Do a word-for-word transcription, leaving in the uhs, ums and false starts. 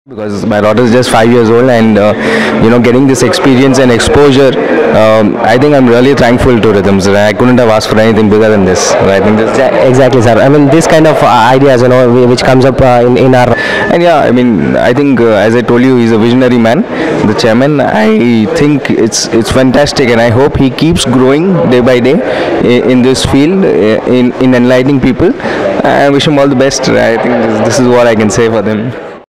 Because my daughter is just five years old, and uh, you know, getting this experience and exposure, um, I think I'm really thankful to Rhythms. I couldn't have asked for anything bigger than this. I think this. Exactly, sir. I mean, this kind of uh, ideas, you know, whi- which comes up uh, in in our. And yeah, I mean, I think uh, as I told you, he's a visionary man, the chairman. I think it's it's fantastic, and I hope he keeps growing day by day in, in this field, uh, in in enlightening people. I wish him all the best. I think this, this is what I can say for them.